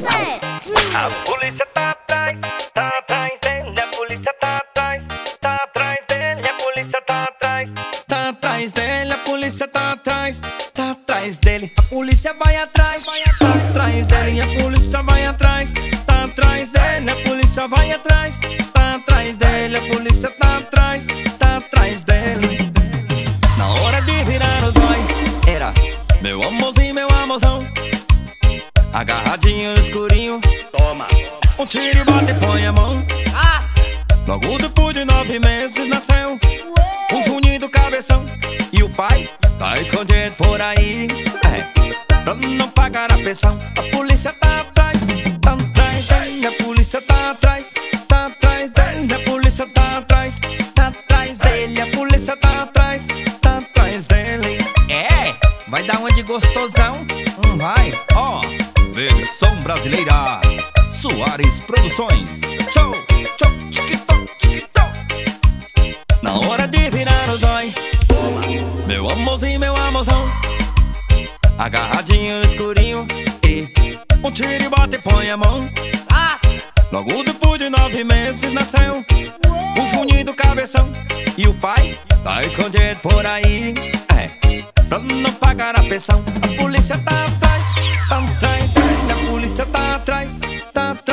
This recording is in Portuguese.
A polícia tá atrás dele, a polícia tá atrás dele, a polícia tá atrás dele, a polícia tá atrás dele, a polícia vai atrás dele, a polícia vai atrás dele, a polícia vai atrás dele, a polícia tá atrás dele. Na hora de virar os olhos, era meu amorzinho, meu amorzão, agarradinho no escurinho, Toma. um tiro e bate e põe a mão. Logo depois de 9 meses nasceu o Juninho do Cabeção, e o pai tá escondido por aí, pra não pagar a pensão. A polícia tá atrás dele, a polícia tá atrás dele, a polícia tá atrás dele, a polícia tá atrás dele. Vai dar uma de gostosão, vai, ó. Versão brasileira, Soares Produções. Tchau, tchau, tchiquitão, tchiquitão. Na hora de virar os olhos, meu amorzinho, meu amorzão, agarradinho no escurinho, e um tiro e bate e põe a mão. Logo depois de 9 meses nasceu o Juninho do Cabeção, e o pai tá escondido por aí, pra não pagar a pensão. A polícia tá atrás dele, a polícia tá atrás